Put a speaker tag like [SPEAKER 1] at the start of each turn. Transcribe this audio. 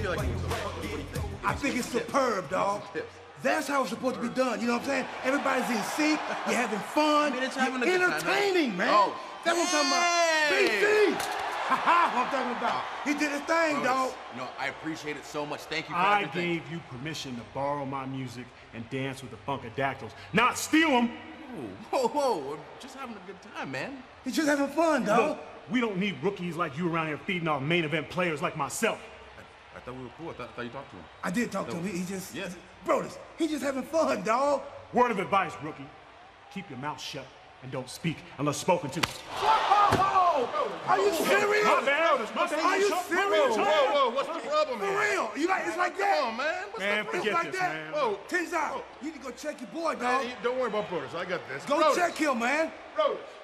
[SPEAKER 1] feel like it was okay? What do you think?
[SPEAKER 2] I think it's superb, dog. That's how it's supposed to be done, you know what I'm saying? Everybody's in sync, you're having fun, you're entertaining, man.
[SPEAKER 1] Oh,
[SPEAKER 2] that's what I'm talking about. BC! Ha-ha, what I'm talking about. He did his thing, dog.
[SPEAKER 1] No, I appreciate it so much. Thank you for everything.
[SPEAKER 3] I gave you permission to borrow my music and dance with the Funkadactyls, not steal them.
[SPEAKER 1] Whoa, whoa, we're just having a good time, man.
[SPEAKER 2] He's just having fun, dog.
[SPEAKER 3] Look, we don't need rookies like you around here feeding off main event players like myself.
[SPEAKER 1] I thought we were cool. I thought you talked to him.
[SPEAKER 2] I did talk to him. He just...
[SPEAKER 1] Yeah.
[SPEAKER 2] Brodus, he's just having fun, dog.
[SPEAKER 3] Word of advice, rookie. Keep your mouth shut and don't speak unless spoken to.
[SPEAKER 2] Whoa! Are you serious?
[SPEAKER 3] My bad.
[SPEAKER 2] Are you serious?
[SPEAKER 1] Whoa, what's the problem
[SPEAKER 2] For
[SPEAKER 1] here?
[SPEAKER 2] real? You like it's like that?
[SPEAKER 1] Come on, man.
[SPEAKER 3] Man, forget
[SPEAKER 2] like
[SPEAKER 3] this,
[SPEAKER 2] that?
[SPEAKER 3] man.
[SPEAKER 1] Whoa.
[SPEAKER 2] Tens out. You need to go check your boy, dog.
[SPEAKER 1] Don't worry about Brodus. I got this.
[SPEAKER 2] Go check him, man.
[SPEAKER 1] Brodus.